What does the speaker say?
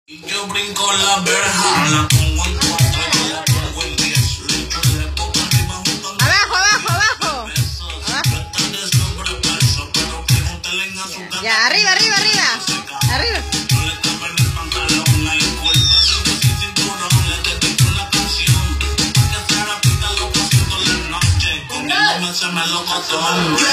Yo brinco la verja, la pongo en 4 y la pongo en 10. Le pongo arriba junto a abajo, abajo, abajo. está de sobrepeso, pero pregúntale a su gata. Ya, arriba, arriba, arriba. Arriba. No le tapen el pantalón, hay culpa sin cinturón. Le dedico una canción, que se repita lo que siento la noche. Comiéndome ese melocotón.